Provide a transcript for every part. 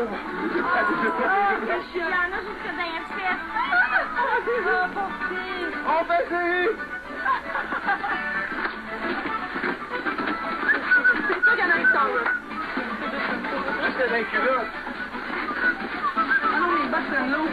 Juliana, jusqu'à dernière fête. On fait série! C'est ça qu'il y en a qui sont là. C'est des culottes. Ah non, les bottes sont lourdes.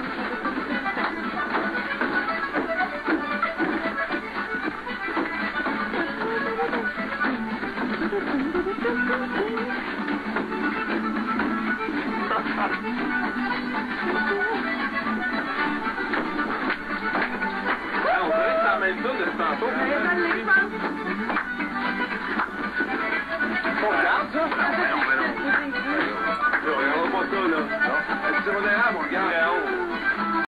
On dirait que c'est la même chose de ce tantôt. On regarde ça? Non, regardons pas ça, là. C'est modérable, on regarde.